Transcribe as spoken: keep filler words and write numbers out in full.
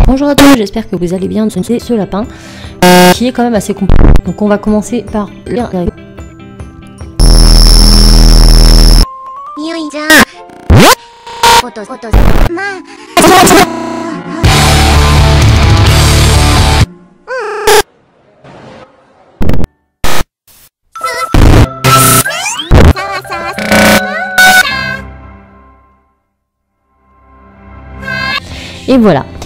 Bonjour à tous, j'espère que vous allez bien. C'est ce lapin euh, qui est quand même assez compliqué. Donc on va commencer par lire. Et voilà.